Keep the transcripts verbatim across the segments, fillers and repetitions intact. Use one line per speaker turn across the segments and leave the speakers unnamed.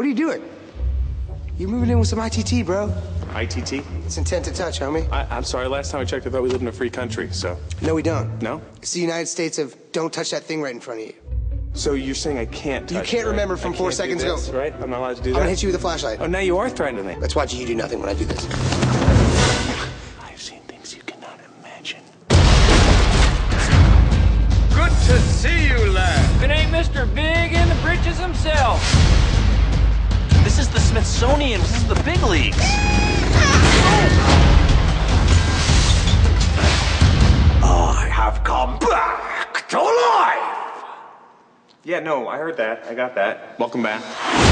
What are you doing? You're moving in with some I T T, bro.
I T T?
It's intent to touch, homie.
I, I'm sorry, last time I checked, I thought we lived in a free country, so...
No, we don't.
No?
It's the United States of don't touch that thing right in front of you.
So you're saying I can't touch
You can't
it, right?
remember from
I
four
can't
seconds
do this,
ago.
right? I'm not allowed to do
I'm
that?
gonna hit you with a flashlight.
Oh, now you are threatening me.
Let's watch you do nothing when I do this.
I've seen things you cannot imagine.
Good to see you, lad.
If it ain't Mister Big in the britches himself.
This is the Smithsonian. This is the big leagues.
I have come back to life.
Yeah, no, I heard that. I got that. Welcome back.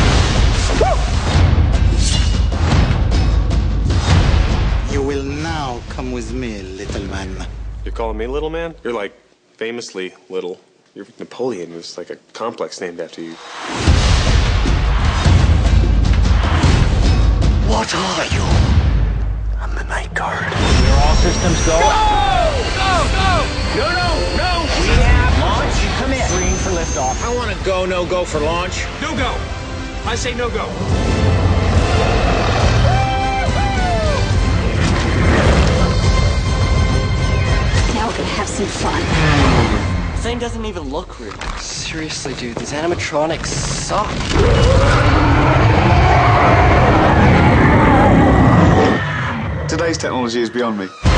You will now come with me, little man.
You're calling me little man? You're like famously little. You're Napoleon. There's like a complex named after you.
What are you? I'm the night guard.
We're all systems go. Go! Go! Go! No, no, no! We have launch. Come in. Green for liftoff.
I want to go, no go for launch.
No go. I say no go.
Now we're gonna have some fun.
The thing doesn't even look real. Seriously, dude, these animatronics suck.
Today's technology is beyond me.